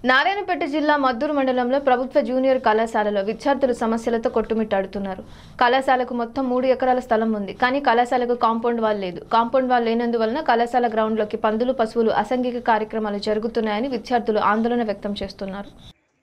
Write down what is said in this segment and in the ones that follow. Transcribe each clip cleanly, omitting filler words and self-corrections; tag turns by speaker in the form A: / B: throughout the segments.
A: నారాయణపేట జిల్లా మద్దూరు మండలంలో ప్రభుత్వ జూనియర్ కళాశాలలో విద్యార్థులు సమస్యలతో కొట్టుమిట్టాడుతున్నారు. కళాశాలకు మొత్తం 3 ఎకరాల స్థలం ఉంది. కానీ కళాశాలకు కాంపౌండ్ వాల్ లేదు. కాంపౌండ్ వాల్ లేనందువలన కళాశాల గ్రౌండ్లోకి పందులు, పశువులు అసాంఘిక కార్యక్రమాలు జరుగుతున్నాయని విద్యార్థులు ఆందోళన వ్యక్తం చేస్తున్నారు.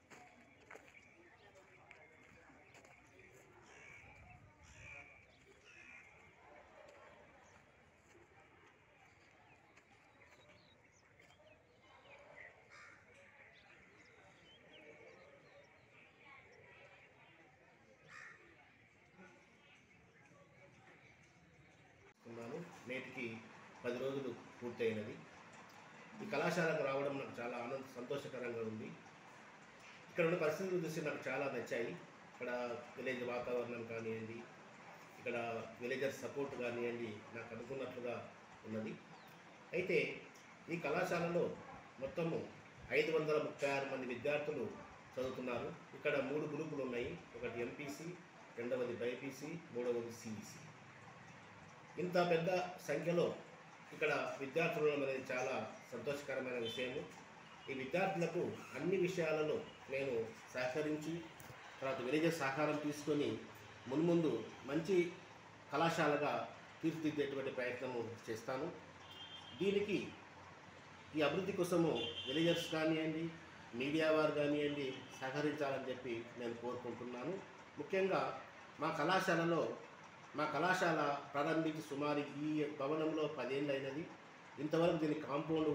B: నేటికి 10 రోజులు పూర్తయినది. ఈ కళాశాలకు రావడం నాకు చాలా సంతోషకరంగా ఉంది. ఇక్కడ ఉన్న పరిస్థితులు చూసి నాకు చాలా నచ్చాయి. ఇక్కడ విలేజ్ వాతావరణం కానివ్వండి, ఇక్కడ విలేజర్ సపోర్ట్ కానివ్వండి, నాకు అనుకున్నట్లుగా ఉన్నది. అయితే ఈ కళాశాలలో మొత్తము 536 మంది విద్యార్థులు చదువుతున్నారు. ఇక్కడ 3 గ్రూపులు ఉన్నాయి. ఒకటి ఎంపీసీ, రెండవది బైపీసీ, మూడవది సిఈసీ. ఇంత పెద్ద సంఖ్యలో ఇక్కడ విద్యార్థులు ఉండడం అనేది చాలా సంతోషకరమైన విషయము. ఈ విద్యార్థులకు అన్ని విషయాలలో నేను సహకరించి తర్వాత విలేజర్ సహకారం తీసుకొని మున్ముందు మంచి కళాశాలగా తీర్చిదిద్దేటువంటి ప్రయత్నము చేస్తాను. దీనికి ఈ అభివృద్ధి కోసము విలేజర్స్ కానివ్వండి, మీడియా వారు కానివ్వండి సహకరించాలని చెప్పి నేను కోరుకుంటున్నాను. ముఖ్యంగా మా కళాశాల ప్రారంభించి సుమారు ఈ భవనంలో 10 ఏళ్ళు అయినది. ఇంతవరకు దీని కాంపౌండ్